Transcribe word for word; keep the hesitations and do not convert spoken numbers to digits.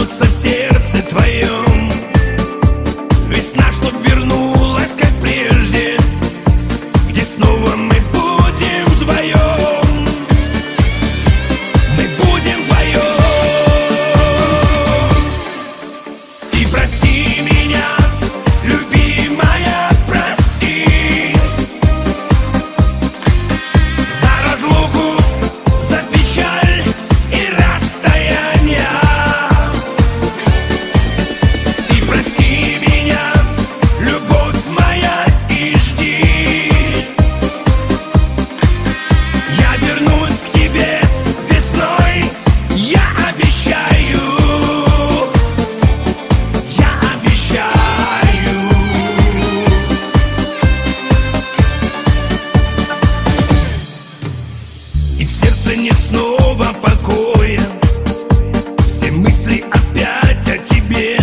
проснуться в сердце твоем. Весна, чтоб вернулась, как прежде, где снова мы будем вдвоем. Мы будем вдвоем. И прости меня, любимая, прости за разлуку, за печаль и расстояние. И прости меня, любовь моя, и жди. Я вернусь к тебе весной, я обещаю. Я обещаю. И в сердце нет снова покоя, все мысли опять о тебе.